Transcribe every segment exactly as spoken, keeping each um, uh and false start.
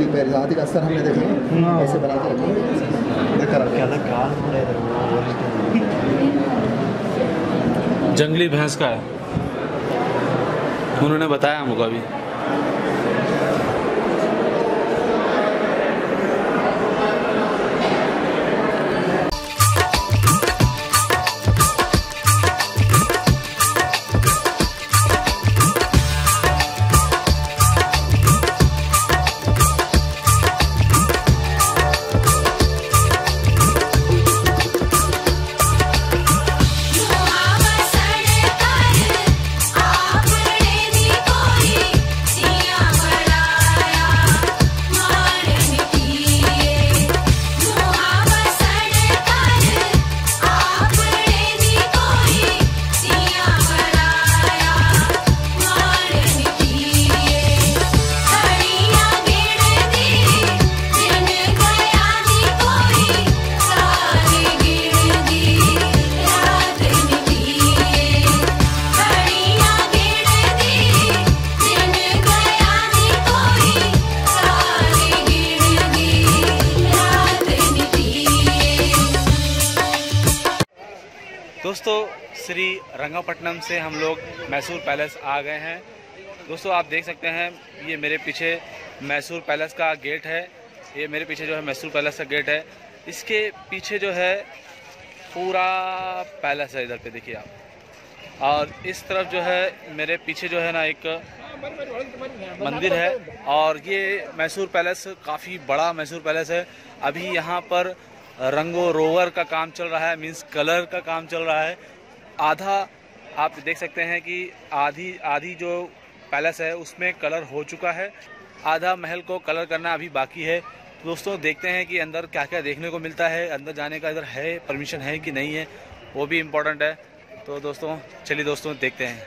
मेरे हाथी का अस्तर हमने देखा ऐसे बना के रखा देखा रखा जंगली भैंस का है, उन्होंने बताया हमको अभी। दोस्तों श्री रंगापट्टनम से हम लोग मैसूर पैलेस आ गए हैं। दोस्तों आप देख सकते हैं ये मेरे पीछे मैसूर पैलेस का गेट है। ये मेरे पीछे जो है मैसूर पैलेस का गेट है। इसके पीछे जो है पूरा पैलेस है, इधर पे देखिए आप। और इस तरफ जो है मेरे पीछे जो है ना एक मंदिर है। और ये मैसूर पैलेस काफ़ी बड़ा मैसूर पैलेस है। अभी यहाँ पर रंगो रोवर का काम चल रहा है, मींस कलर का काम चल रहा है। आधा आप देख सकते हैं कि आधी आधी जो पैलेस है उसमें कलर हो चुका है, आधा महल को कलर करना अभी बाकी है। तो दोस्तों देखते हैं कि अंदर क्या क्या देखने को मिलता है, अंदर जाने का इधर है परमिशन है कि नहीं है, वो भी इम्पोर्टेंट है। तो दोस्तों चलिए दोस्तों देखते हैं।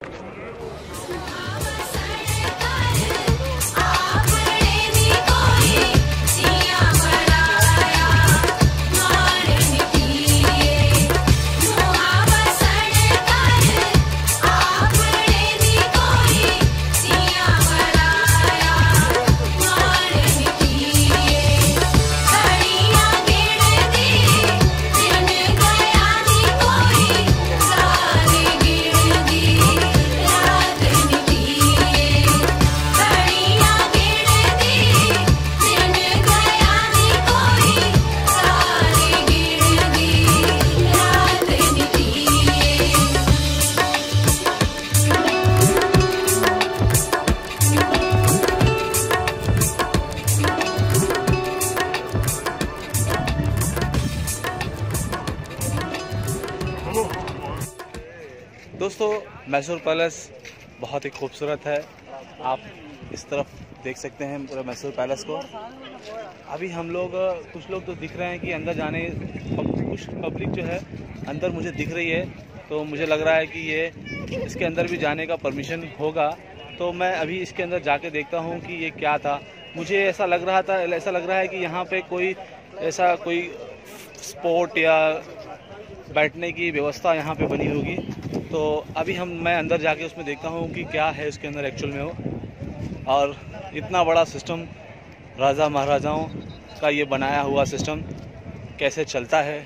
दोस्तों मैसूर पैलेस बहुत ही खूबसूरत है। आप इस तरफ देख सकते हैं पूरा मैसूर पैलेस को। अभी हम लोग कुछ लोग तो दिख रहे हैं कि अंदर जाने, कुछ पब्लिक जो है अंदर मुझे दिख रही है। तो मुझे लग रहा है कि ये इसके अंदर भी जाने का परमिशन होगा। तो मैं अभी इसके अंदर जाके देखता हूँ कि ये क्या था। मुझे ऐसा लग रहा था ऐसा लग रहा है कि यहाँ पे कोई ऐसा कोई स्पोर्ट या बैठने की व्यवस्था यहाँ पे बनी होगी। तो अभी हम मैं अंदर जाके उसमें देखता हूँ कि क्या है उसके अंदर एक्चुअल में हो। और इतना बड़ा सिस्टम राजा महाराजाओं का ये बनाया हुआ सिस्टम कैसे चलता है।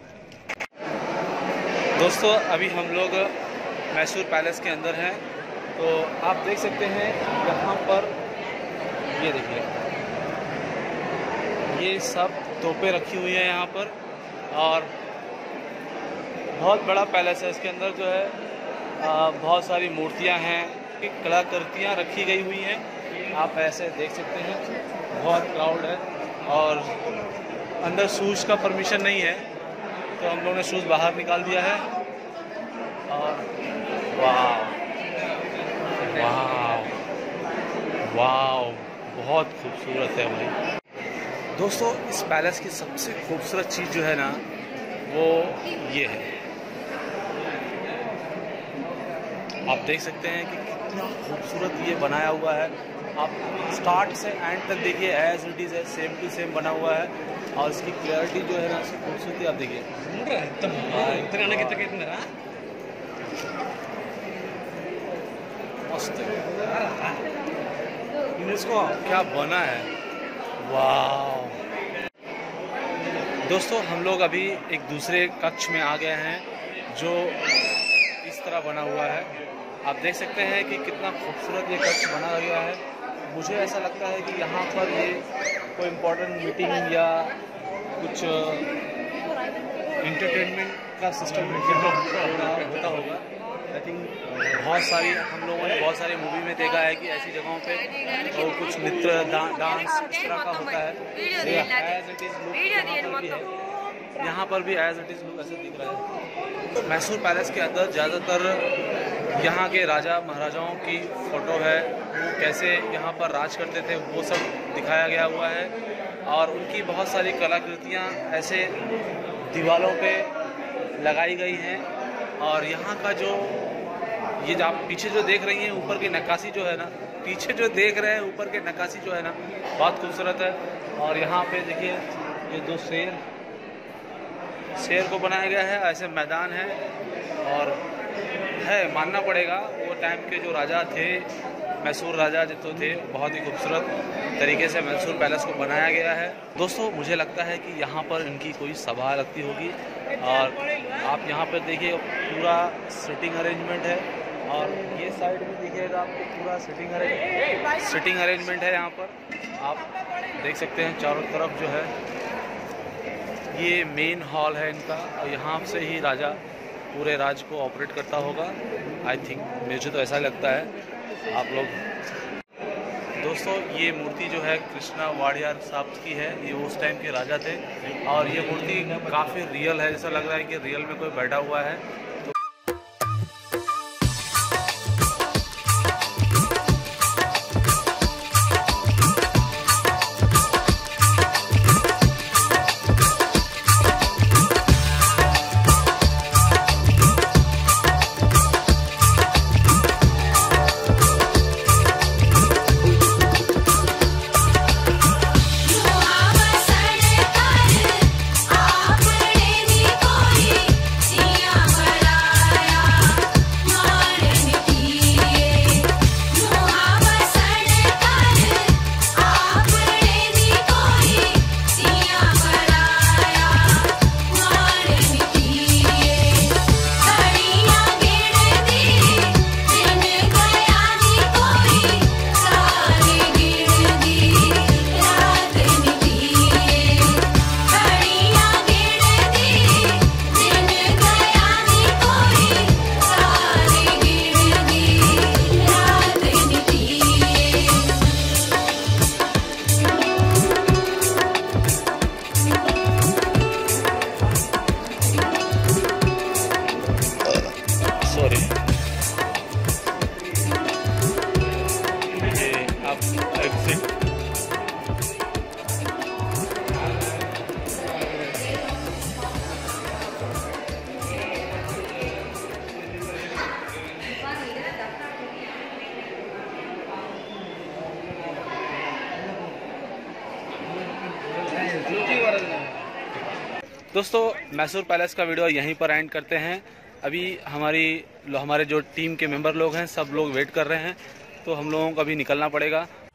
दोस्तों अभी हम लोग मैसूर पैलेस के अंदर हैं। तो आप देख सकते हैं यहाँ पर ये देखिए, ये सब तोपें रखी हुई हैं यहाँ पर। और बहुत बड़ा पैलेस है। इसके अंदर जो है आ, बहुत सारी मूर्तियां हैं, कलाकृतियां रखी गई हुई हैं। आप ऐसे देख सकते हैं, बहुत क्राउड है। और अंदर शूज़ का परमिशन नहीं है, तो हम लोगों ने शूज़ बाहर निकाल दिया है। और वाह वाह वाह, बहुत खूबसूरत है भाई। दोस्तों इस पैलेस की सबसे खूबसूरत चीज़ जो है ना वो ये है। आप देख सकते हैं कि कितना खूबसूरत ये बनाया हुआ है। आप स्टार्ट से एंड तक देखिए, एज इट इज़ है, सेम टू सेम बना हुआ है। और इसकी क्लियरिटी जो है ना, इसकी खूबसूरती आप देखिए। मस्त इसको क्या बना है, वाह दोस्तों, हम लोग अभी एक दूसरे कक्ष में आ गए हैं जो इस तरह बना हुआ है। आप देख सकते हैं कि कितना खूबसूरत ये कक्ष बना हुआ है। मुझे ऐसा लगता है कि यहाँ पर ये कोई इम्पोर्टेंट मीटिंग या कुछ इंटरटेनमेंट का सिस्टम होता होगा। आई थिंक बहुत सारी हम लोगों ने बहुत सारी मूवी में देखा है कि ऐसी जगहों पे और कुछ नृत्य डा, डांस इस तरह का होता है। एज इट इज यहाँ पर भी एज इट इज लुक ऐसे दिख रहा है। मैसूर पैलेस के अंदर ज़्यादातर यहाँ के राजा महाराजाओं की फ़ोटो है, वो कैसे यहाँ पर राज करते थे वो सब दिखाया गया हुआ है। और उनकी बहुत सारी कलाकृतियाँ ऐसे दीवारों पे लगाई गई हैं। और यहाँ का जो ये जो आप पीछे जो देख रही हैं ऊपर की नक्काशी जो है ना, पीछे जो देख रहे हैं ऊपर के नक्काशी जो है ना, बहुत खूबसूरत है। और यहाँ पे देखिए ये दो शेर शेर को बनाया गया है, ऐसे मैदान है। और है मानना पड़ेगा वो टाइम के जो राजा थे, मैसूर राजा जो थे, बहुत ही खूबसूरत तरीके से मैसूर पैलेस को बनाया गया है। दोस्तों मुझे लगता है कि यहाँ पर इनकी कोई सभा लगती होगी। और आप यहाँ पर देखिए पूरा सिटिंग अरेंजमेंट है। और ये साइड में देखिएगा आपको पूरा सिटिंग अरेंज सिटिंग अरेंजमेंट है। यहाँ पर आप देख सकते हैं चारों तरफ जो है ये मेन हॉल है इनका। और यहाँ से ही राजा पूरे राज्य को ऑपरेट करता होगा, आई थिंक, मुझे तो ऐसा लगता है। आप लोग दोस्तों ये मूर्ति जो है कृष्णा वाडियार साहब की है, ये उस टाइम के राजा थे। और ये मूर्ति काफ़ी रियल है, जैसा लग रहा है कि रियल में कोई बैठा हुआ है। दोस्तों मैसूर पैलेस का वीडियो यहीं पर एंड करते हैं। अभी हमारी हमारे जो टीम के मेंबर लोग हैं सब लोग वेट कर रहे हैं, तो हम लोगों को अभी निकलना पड़ेगा।